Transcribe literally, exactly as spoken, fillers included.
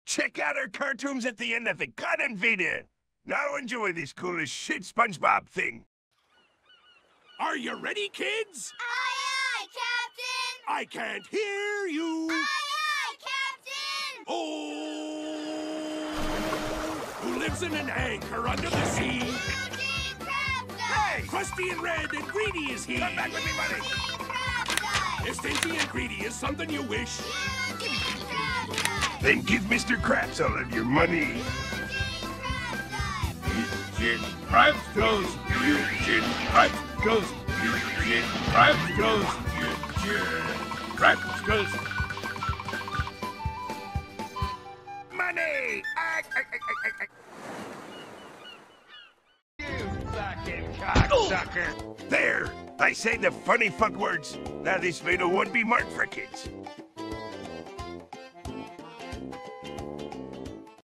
Check out our cartoons at the end of the God and Vita. Now enjoy this cool as shit SpongeBob thing. Are you ready, kids? Aye, aye, Captain! I can't hear you. Aye, aye, Captain! Oh! Who lives in an anchor under the sea? Captain Krabs! Hey! Crusty and red and greedy is he. Come back with me, buddy. Captain Krabs! If stingy and greedy is something you wish, Captain Krabs! Then give Mister Krabs all of your money. Captain Krabs goes, Eugene Krabs goes, Eugene Krabs goes, Eugene Krabs goes. Money! Ah, ah, ah, ah, ah. You fucking cocksucker! There! I say the funny fuck words. Now this video won't be marked for kids.